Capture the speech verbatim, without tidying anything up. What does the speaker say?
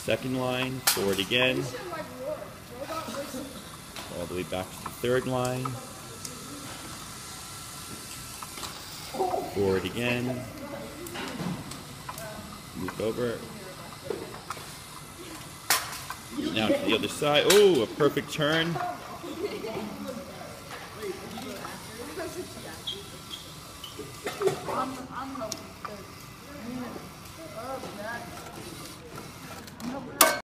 second line, forward again, all the way back to the third line, forward again, loop over, now to the other side. Oh, a perfect turn. I'm, I'm